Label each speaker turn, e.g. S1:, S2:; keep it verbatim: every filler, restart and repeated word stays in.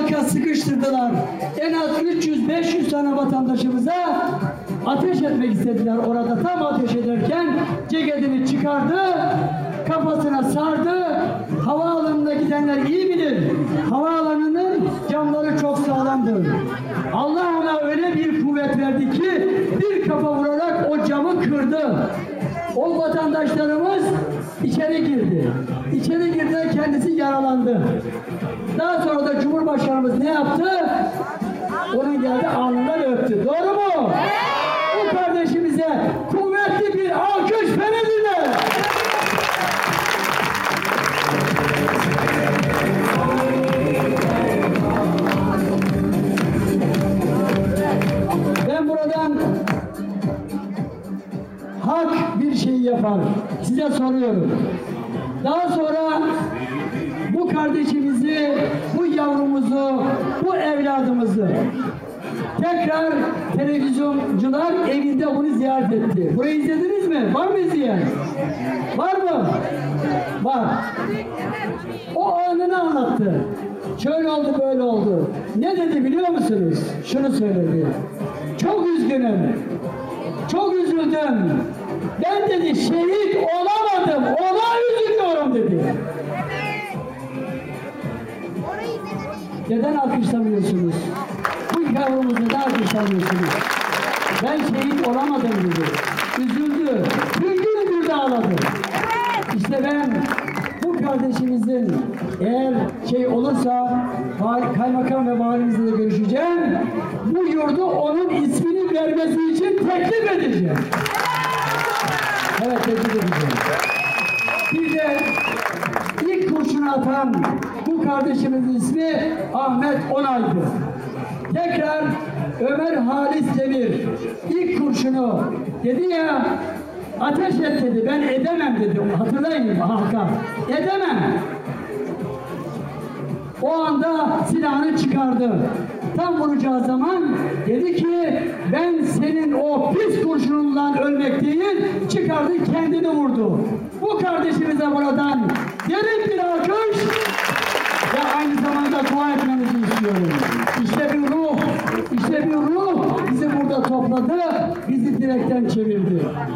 S1: halka sıkıştırdılar. En az üç yüz beş yüz tane vatandaşımıza ateş etmek istediler orada. Tam ateş ederken ceketini çıkardı, kafasına sardı. Havaalanına gidenler iyi bilir. Havaalanının camları çok sağlamdır. Allah ona öyle bir kuvvet verdi ki bir kafa vurarak o camı kırdı. O vatandaşlarımız içeri girdi. İçeri girdi, kendisi yaralandı. Daha sonra da Cumhurbaşkanımız ne yaptı? Onun geldi, alnından öptü. Doğru mu? Bu kardeşimize kuvvetli bir alkış verildi. Ben buradan hak bir şey yapar. Size soruyorum. Daha sonra bu kardeşimizi, bu yavrumuzu, bu evladımızı tekrar televizyoncular evinde bunu ziyaret etti. Burayı izlediniz mi? Var mı izleyen? Var mı? Var. O anını anlattı. Şöyle oldu, böyle oldu. Ne dedi biliyor musunuz? Şunu söyledi. Çok üzgünüm. Çok üzüldüm. Ben dedi şehit olamadım. Ona üzülüyorum dedi. Neden alkışlamıyorsunuz? Bu yavrumuzu da alkışlamıyorsunuz. Ben şehit olamadım dedi. Üzüldü. Hüngür hüngür de ağladı. İşte ben bu kardeşimizin eğer şey olursa kaymakam ve valimizle de görüşeceğim. Bu yurdu onun ismini vermesi için teklif edeceğim. Evet, teklif edeceğim. Bir de ilk kurşunu atan bu kardeşimizin ismi Ahmet Onay'dı. Tekrar Ömer Halis Demir ilk kurşunu dedi ya, ateş et dedi, ben edemem dedi. Hatırlayın halka. Edemem. O anda silahını çıkardı. Tam vuracağı zaman dedi ki ben senin o pis kurşunundan ölmek değil, çıkardı kendini vurdu. Bu kardeşimize buradan derin bir alkış ve aynı zamanda dua etmenizi istiyorum. İşte bir ruh, işte bir ruh bizi burada topladı, bizi direkten çevirdi.